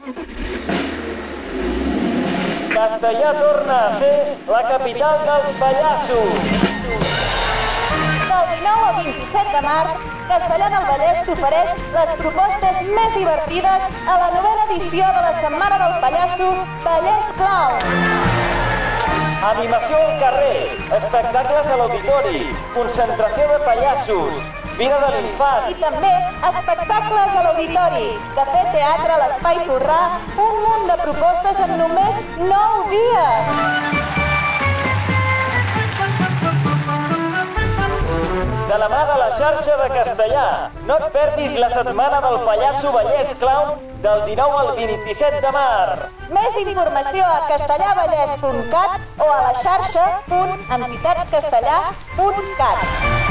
Castellar torna a ser la capital dels pallassos. Del 19 al 27 de març, Castellar del Vallès t'ofereix les propostes més divertides a la 9ª edició de la Setmana del Pallasso Vallès Clown. Animació al carrer, espectacles a l'auditori, concentració de pallassos, vida de l'infant. I també espectacles a l'auditori, cafè teatre a l'Espai Torrà, un munt de propostes en només 9 dies. De la mà de la xarxa de Castellar, no et perdis la Setmana del Pallasso Vallès Clown del 19 al 27 de març. Més informació a castellarvallès.cat o a la xarxa.entitatscastellar.cat.